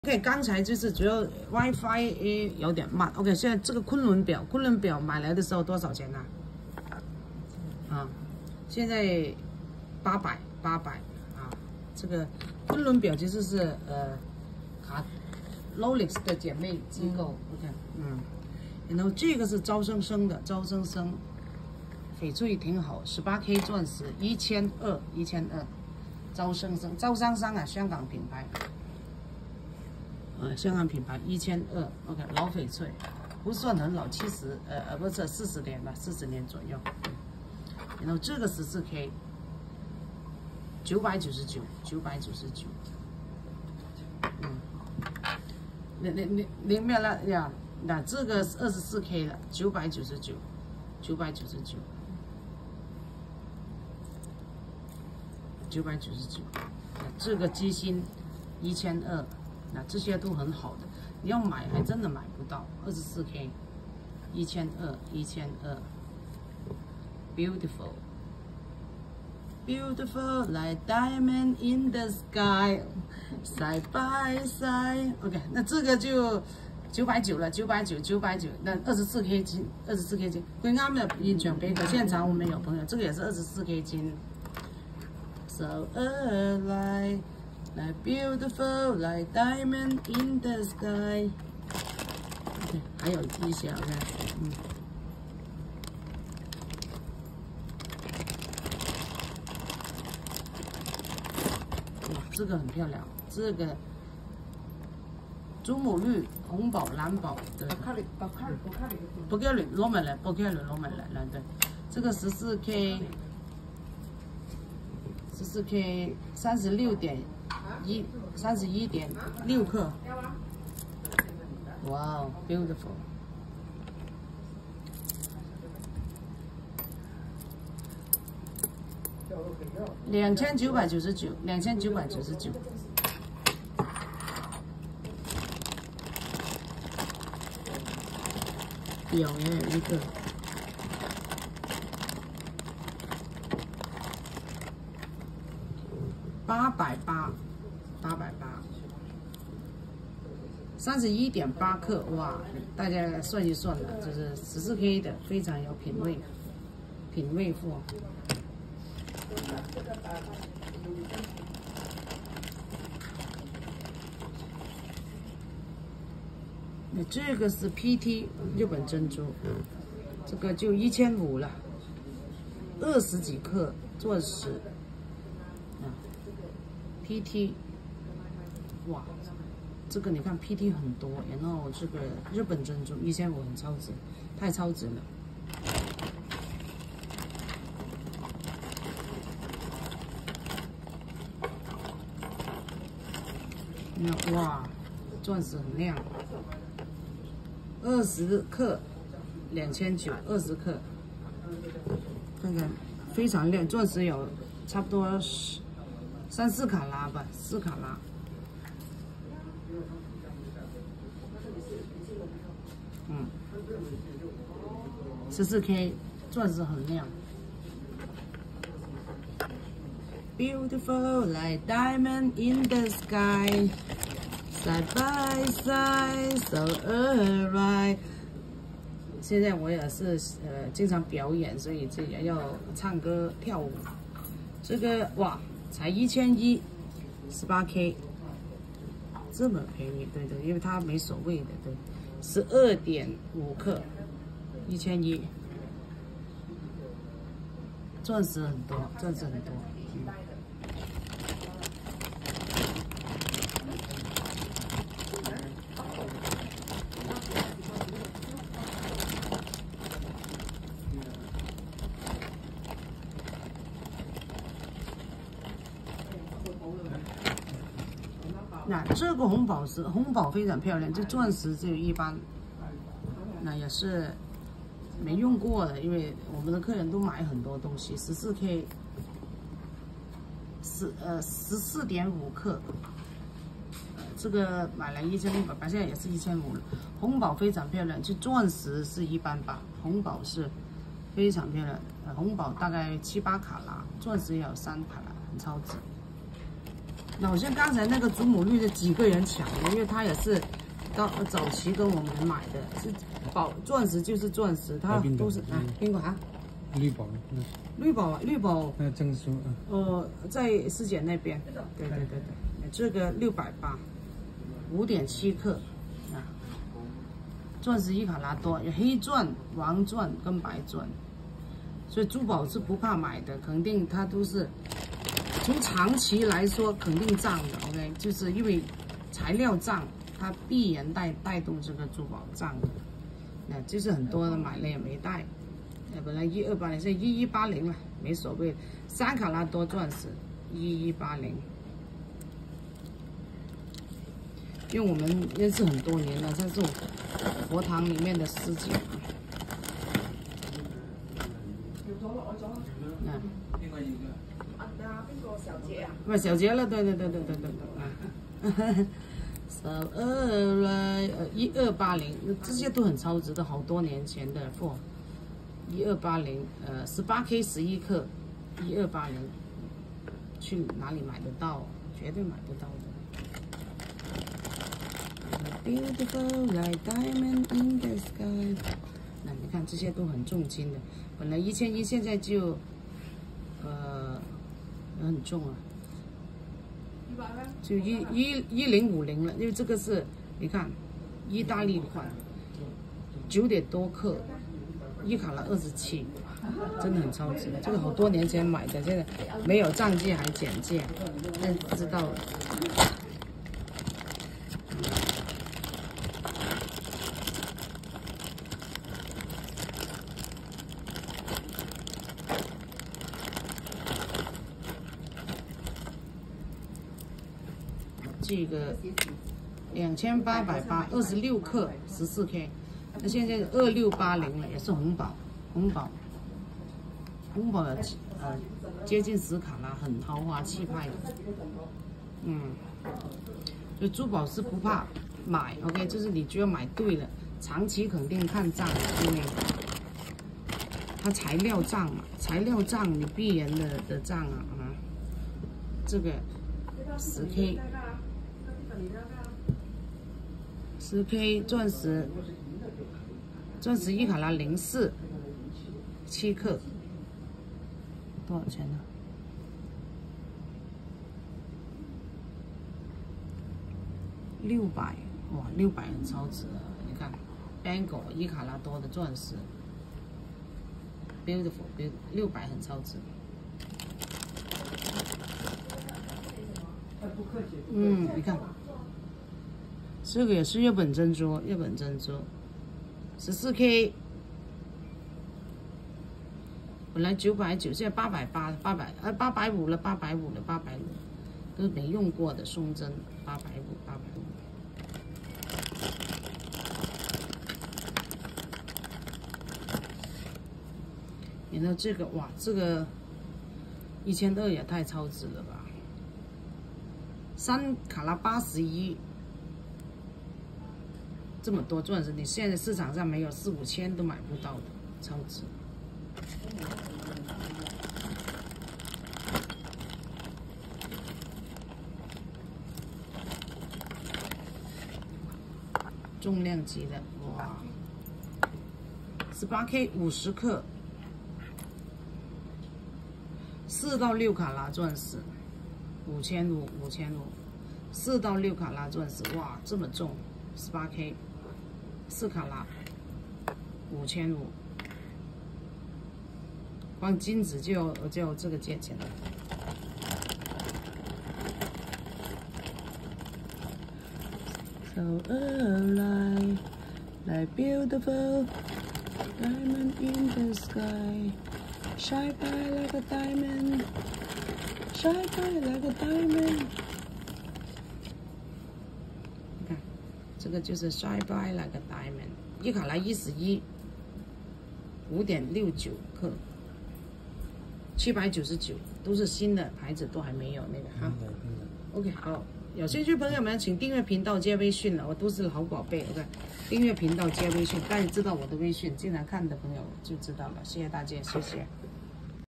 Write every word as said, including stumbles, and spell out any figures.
OK， 刚才就是主要 WiFi 有点慢。OK， 现在这个昆仑表，昆仑表买来的时候多少钱呢、啊？啊，现在八百八百啊。这个昆仑表其实是呃卡 Rolex 的姐妹机构。OK， 嗯，然后这个是招生生的，招生生翡翠挺好，十八 K 钻石一千二，一千二，招生生招商商啊，香港品牌。 呃，香港品牌一千二 ，OK， 老翡翠，不算很老，七十，呃呃，不是四十年吧，四十年左右。然后这个十四 K， 九百九十九，九百九十九。嗯，你你你你没有了呀？那这个是二十四 K 了，九百九十九，九百九十九，九百九十九。这个机芯一千二。 那这些都很好的，你要买还真的买不到。二十四 K， 一千二，一千二 ，beautiful， beautiful like diamond in the sky， side by side。OK， 那这个就九百九了，九百九，九百九。那二十四 K 金，二十四 K 金，佢啱入現場俾佢，現場我們有朋友，這個也是二十四 K 金。So alive。 Like beautiful, like diamond in the sky. OK， 还有一些 OK， 嗯，哇，这个很漂亮，这个祖母绿、红宝、蓝宝，对，宝卡绿，宝卡绿，宝卡绿，宝卡绿攞埋嚟，宝卡绿攞埋嚟，来对，这个十四 K， 十四 K 三十六点。 一三十一点六克，哇哦 ，beautiful， 两千九百九十九，两千九百九十九，表也有一个。 八百八，八百八，三十一点八克，哇！大家算一算了，就是十四 K 的，非常有品味，品味货。那这个是 P T 日本珍珠，这个就一千五了，二十几克钻石。 P T， 哇，这个你看 P T 很多，然后这个日本珍珠一千五很超值，太超值了。那哇，钻石很亮，二十克，两千九，二十克，看看非常亮，钻石有差不多十。 三四卡拉吧，四卡拉。嗯，十四 K， 钻石很亮。Beautiful like diamond in the sky, side by side, so alright。现在我也是呃经常表演，所以这也要唱歌跳舞。这个哇。 才一千一，十八 K， 这么便宜，对对，因为它没所谓的，对，十二点五克，一千一，钻石很多，钻石很多，嗯。那这个红宝石，红宝非常漂亮，这钻石就一般，那也是没用过的，因为我们的客人都买很多东西。十四 K， 十呃十四点五克，呃这个买来一千六百八，现在也是一千五了。红宝非常漂亮，就钻石是一般吧，红宝是非常漂亮。呃，红宝大概七八卡拉，钻石也有三卡拉，很超值。 那好像刚才那个祖母绿的几个人抢的，因为它也是到早期跟我们买的，是宝钻石就是钻石，它都是啊，宾馆啊， 绿宝，嗯， 绿宝绿宝， 那证书啊， 呃，在师姐那边，对对对对，这个六百八，五点七克啊，钻石一卡拉多，有黑钻、黄钻跟白钻，所以珠宝是不怕买的，肯定它都是。从长期来说，肯定涨的 ，OK， 就是因为材料涨，它必然带带动这个珠宝涨的。那就是很多人买了也没带，呃，本来一二八零，现在一一八零了，没所谓。三卡拉多钻石，一一八零。因为我们认识很多年了，在这种佛堂里面的师姐啊。那。小杰啊，不是小杰了，对对对对对对对啊，十二来呃一二八零，这些都很超值的，好多年前的货，一二八零呃十八 K 十一克，一二八零，去哪里买得到？绝对买不到的。Beautiful like diamond in the sky， 那你看这些都很重金的，本来一千一，现在就呃。很重啊，就一一一零五零了，因为这个是你看意大利款，九点多克，一卡拉二十七，真的很超值。这个好多年前买的，现在没有涨价还减价，现在不知道了。这个两千八百八，二十六克，十四 K， 那现在二六八零了，也是红宝，红宝，红宝的呃接近十卡拉，很豪华气派的，嗯，所以珠宝是不怕买 ，OK， 就是你只要买对了，长期肯定看涨，因为它材料涨嘛，材料涨你必然的的涨啊啊，这个十 K。十 K 钻石，钻石一卡拉零四，七克，多少钱呢？六百，哇，六百很超值了。你看 ，Bangle 一卡拉多的钻石 ，beautiful， beautiful， 六百很超值。嗯，你看。这个也是日本珍珠，日本珍珠，十四 K， 本来九百九，现在八百八，八百呃八百五了，八百五了，八百五，都是没用过的松针，八百五，八百五。然后这个哇，这个一千二也太超值了吧！三卡拉八十一。这么多钻石，你现在市场上没有四五千都买不到的，超值。重量级的，哇，十八 K 五十克，四到六卡拉钻石，五千五，五千五，四到六卡拉钻石，哇，这么重，十八 K。四卡拉，五千五，光金子就要就要这个价钱了。So alive, like beautiful diamond in the sky, shine bright like a diamond, shine bright like a diamond。这个就是 Shine Bright Like a Diamond， 一卡拉一十一，五点六九克，七百九十九，都是新的牌子，都还没有那个哈。OK， 好，有兴趣朋友们请订阅频道加微信了，我都是好宝贝。OK， 订阅频道加微信，大家知道我的微信，经常看的朋友就知道了。谢谢大家，谢谢。